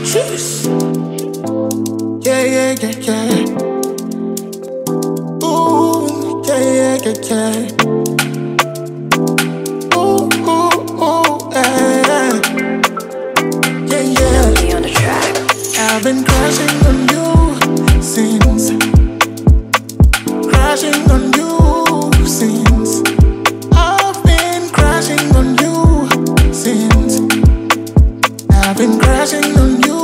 Jeez. Yeah, yeah, yeah, yeah. Ooh, yeah, yeah, yeah, yeah. Ooh, ooh, ooh, yeah. Yeah, yeah. Be on the track. I've been crashing on you since. Crashing on you since. I've been crashing on you since. I've been crashing on you